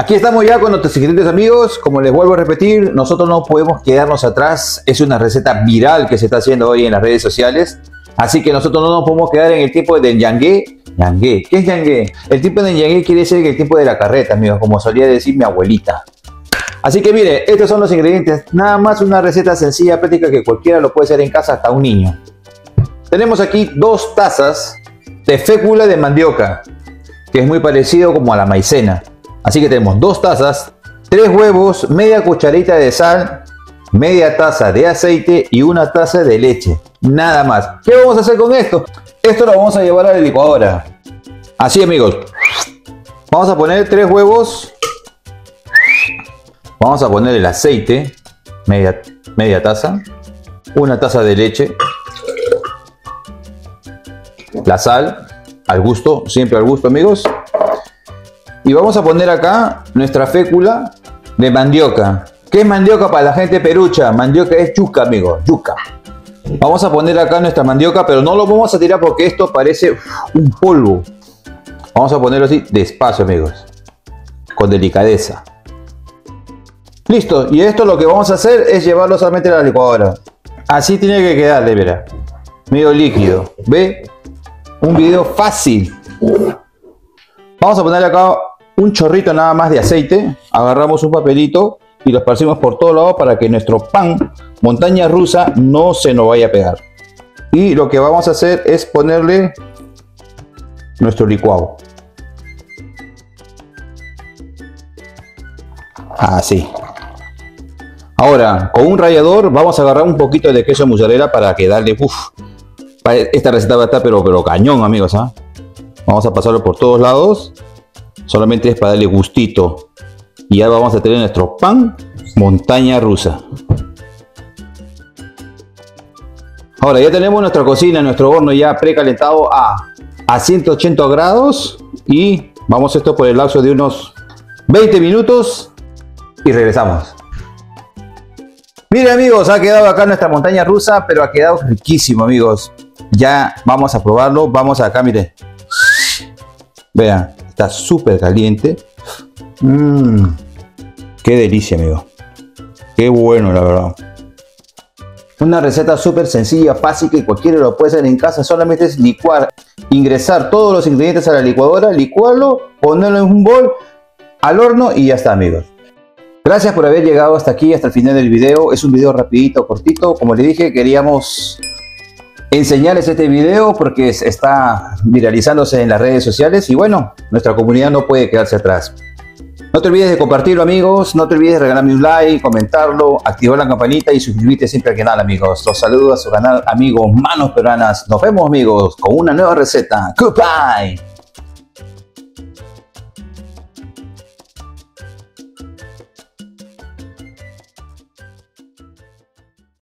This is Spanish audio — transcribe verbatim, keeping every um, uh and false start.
Aquí estamos ya con nuestros ingredientes, amigos. Como les vuelvo a repetir, nosotros no podemos quedarnos atrás. Es una receta viral que se está haciendo hoy en las redes sociales. Así que nosotros no nos podemos quedar en el tiempo de ñangue. Ñangue, ¿qué es ñangue? El tiempo de ñangue quiere decir el tiempo de la carreta, amigos, como solía decir mi abuelita. Así que mire, estos son los ingredientes. Nada más una receta sencilla, práctica, que cualquiera lo puede hacer en casa, hasta un niño. Tenemos aquí dos tazas de fécula de mandioca, que es muy parecido como a la maicena. Así que tenemos dos tazas, tres huevos, media cucharita de sal, media taza de aceite y una taza de leche. Nada más. ¿Qué vamos a hacer con esto? Esto lo vamos a llevar a la licuadora. Así, amigos. Vamos a poner tres huevos. Vamos a poner el aceite, media, media taza, una taza de leche, la sal, al gusto, siempre al gusto, amigos. Y vamos a poner acá nuestra fécula de mandioca. ¿Qué es mandioca para la gente perucha? Mandioca es yuca, amigos, yuca. Vamos a poner acá nuestra mandioca, pero no lo vamos a tirar porque esto parece un polvo. Vamos a ponerlo así despacio, amigos, con delicadeza. Listo, y esto lo que vamos a hacer es llevarlo solamente a la licuadora. Así tiene que quedar, de veras, medio líquido. ¿Ve? Un video fácil. Vamos a ponerle acá un chorrito nada más de aceite. Agarramos un papelito y lo esparcimos por todos lados para que nuestro pan montaña rusa no se nos vaya a pegar. Y lo que vamos a hacer es ponerle nuestro licuado. Así. Ahora, con un rallador vamos a agarrar un poquito de queso mozzarella para que darle, uff, esta receta va a estar pero, pero cañón, amigos, ¿eh? Vamos a pasarlo por todos lados. Solamente es para darle gustito. Y ya vamos a tener nuestro pan montaña rusa. Ahora ya tenemos nuestra cocina, nuestro horno ya precalentado a, a ciento ochenta grados. Y vamos a esto por el lapso de unos veinte minutos. Y regresamos. Miren, amigos, ha quedado acá nuestra montaña rusa, pero ha quedado riquísimo, amigos. Ya vamos a probarlo. Vamos acá, miren. Vean, está súper caliente. Mmm, qué delicia, amigo. Qué bueno, la verdad. Una receta súper sencilla, fácil, que cualquiera lo puede hacer en casa. Solamente es licuar, ingresar todos los ingredientes a la licuadora, licuarlo, ponerlo en un bol, al horno y ya está, amigos. Gracias por haber llegado hasta aquí, hasta el final del video. Es un video rapidito, cortito. Como les dije, queríamos enseñarles este video porque está viralizándose en las redes sociales y bueno, nuestra comunidad no puede quedarse atrás. No te olvides de compartirlo, amigos, no te olvides de regalarme un like, comentarlo, activar la campanita y suscribirte siempre al canal, amigos. Los saludo a su canal, amigos, Manos Peruanas. Nos vemos, amigos, con una nueva receta. Goodbye.